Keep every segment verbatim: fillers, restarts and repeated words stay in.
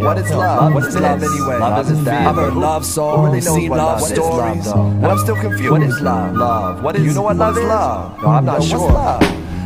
What is love? What is love anyway? Love is that. I've heard love songs, seen love stories, but I'm still confused. What is love? Love. What is? You know what love is? Love. No, I'm not sure.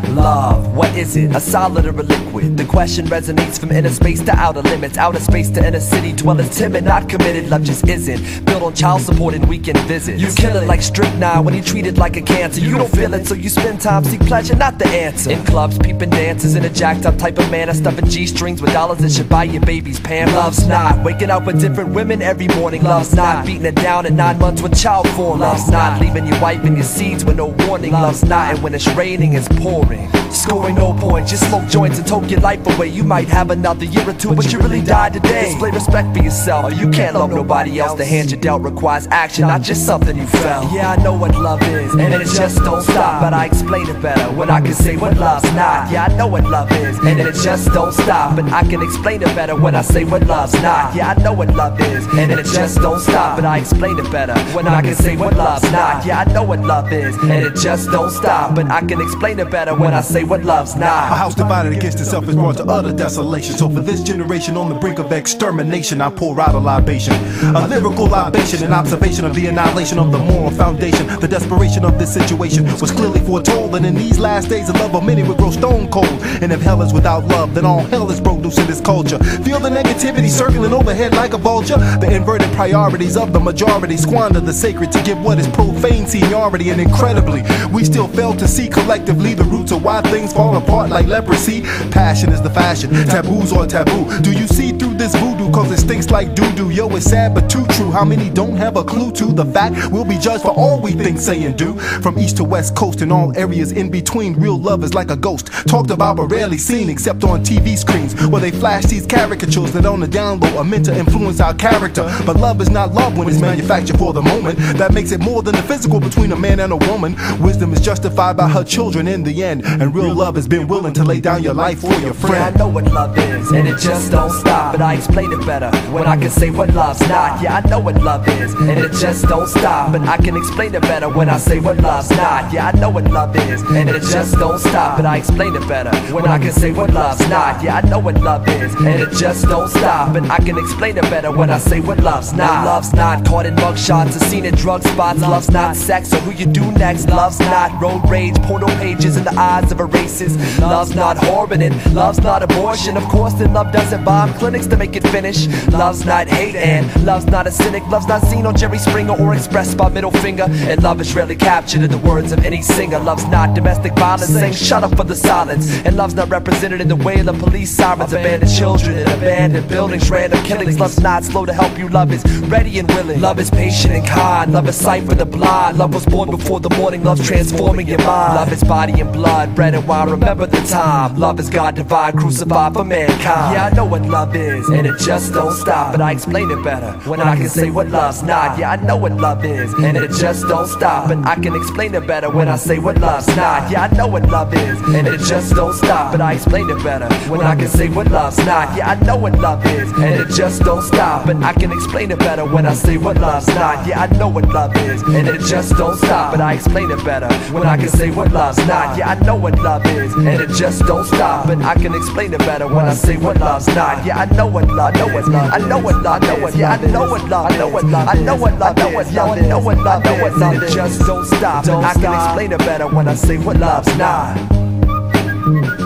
Love, what is it? A solid or a liquid? The question resonates from inner space to outer limits, outer space to inner city dwellers, timid, not committed. Love just isn't built on child support and weekend visits. You kill it like strychnine when you treat it like a cancer. You don't feel it, so you spend time seek pleasure, not the answer. In clubs, peeping dancers, in a jacked up type of man, stuffing G-strings with dollars that should buy your baby's pants. Love's not waking up with different women every morning. Love's not beating it down at nine months with child form. Love's not leaving your wife and your seeds with no warning. Love's not, and when it's raining, it's pouring. Scoring no points, just smoke joints and toke your life away. You might have another year or two, but you really died today. Display respect for yourself, you can't love nobody else. The hand you dealt requires action, not just something you felt. Yeah, I know what love is, and it just don't stop, but I explain it better when I can say what love's not. Yeah, I know what love is, and it just don't stop, but I can explain it better when I say what love's not. Yeah, I know what love is, and it just don't stop, but I explain it better when I can say what love's not. Yeah, I know what love is, and it just don't stop, but I can explain it better when I say what love's not. A house divided against itself is brought to utter desolation. So for this generation on the brink of extermination, I pour out a libation, a lyrical libation, an observation of the annihilation of the moral foundation. The desperation of this situation was clearly foretold, and in these last days the love of many would grow stone cold. And if hell is without love, then all hell is produced in this culture. Feel the negativity circling overhead like a vulture. The inverted priorities of the majority squander the sacred to give what is profane seniority. And incredibly, we still fail to see collectively the roots of why things fall apart like leprosy. Passion is the fashion, taboos are taboo. Do you see through this voodoo? Cause it stinks like doo-doo. Yo, it's sad but too true. How many don't have a clue to the fact we'll be judged for all we think, say and do? From east to west coast and all areas in between, real love is like a ghost, talked about but rarely seen except on T V screens, where they flash these caricatures that on the down low are meant to influence our character. But love is not love when it's manufactured for the moment. That makes it more than the physical between a man and a woman. Wisdom is justified by her children in the end, and real love has been willing to lay down your life for your friend. Yeah, I know what love is, and it just don't stop, but I explain it better when I can say what love's not. Yeah, I know what love is, and it just don't stop, but I can explain it better when I say what love's not. Yeah, I know what love is, and it just don't stop, but I explain it better when I can say what love's not. Yeah, I know what love is, and it just don't stop, but I can explain it better when I say what love's not. Love's not caught in mug shots or seen at drug spots. Love's not sex or who you do next. Love's not road rage, porno pages in the eyes of a racist. Love's not whoring and love's not abortion. Of course, then love doesn't bomb clinics to make it finish. Love's not hate and love's not a cynic. Love's not seen on Jerry Springer or expressed by middle finger. And love is rarely captured in the words of any singer. Love's not domestic violence, saying shut up for the silence. And love's not represented in the way the police sirens. Abandoned children in abandoned buildings, random killings. Love's not slow to help you, love is ready and willing. Love is patient and kind, love is sight for the blind. Love was born before the morning, love's transforming your mind. Love is body and blood, bread and wine, remember the time. Love is God divine, crucified for mankind. Yeah, I know what love is, and it just don't stop, but I explain it better when I can say what love's not. Yeah, I know what love is, and it just don't stop, but I can explain it better when I say what love's not. Yeah, I know what love is, and it just don't stop, but I explain it better when I can say what love's not. Yeah, I know what love is, and it just don't stop, but I can explain it better when I say what love's not. Yeah, I know what love is, and it just don't stop, but I explain it better when I can say what love's not. Yeah, I know what love is, and it just don't stop, but I can explain it better when I say what love's not. Yeah, I know what love, know what love, I know what love, know what, yeah, I know what love, I know what love, I know what love, know what love, I know what love, know what love, it just don't stop, but I can explain it better when I say what love's not.